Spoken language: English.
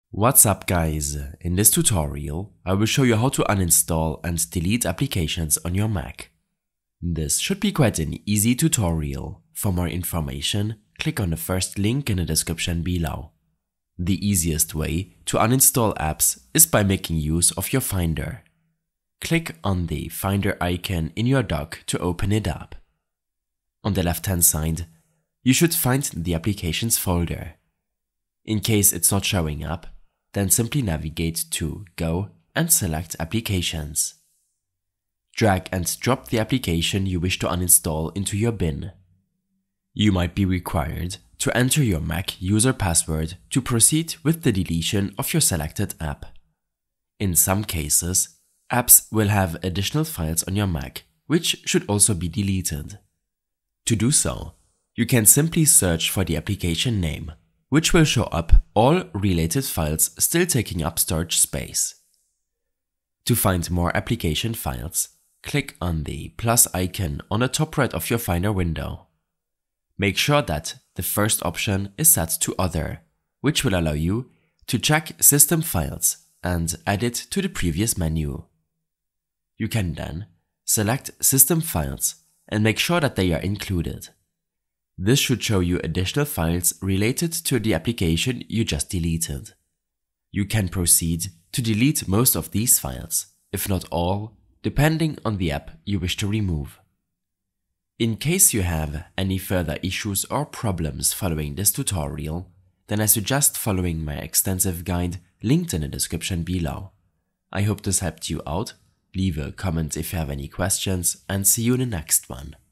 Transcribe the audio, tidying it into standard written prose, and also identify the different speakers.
Speaker 1: What's up guys, in this tutorial I will show you how to uninstall and delete applications on your Mac. This should be quite an easy tutorial. For more information, click on the first link in the description below. The easiest way to uninstall apps is by making use of your Finder. Click on the Finder icon in your dock to open it up. On the left hand side, you should find the Applications folder. In case it's not showing up, then simply navigate to Go and select Applications. Drag and drop the application you wish to uninstall into your bin. You might be required to enter your Mac user password to proceed with the deletion of your selected app. In some cases, apps will have additional files on your Mac, which should also be deleted. To do so, you can simply search for the application name, which will show up all related files still taking up storage space. To find more application files, click on the plus icon on the top right of your Finder window. Make sure that the first option is set to Other, which will allow you to check System Files and add it to the previous menu. You can then select System Files and make sure that they are included. This should show you additional files related to the application you just deleted. You can proceed to delete most of these files, if not all, depending on the app you wish to remove. In case you have any further issues or problems following this tutorial, then I suggest following my extensive guide linked in the description below. I hope this helped you out. Leave a comment if you have any questions and see you in the next one.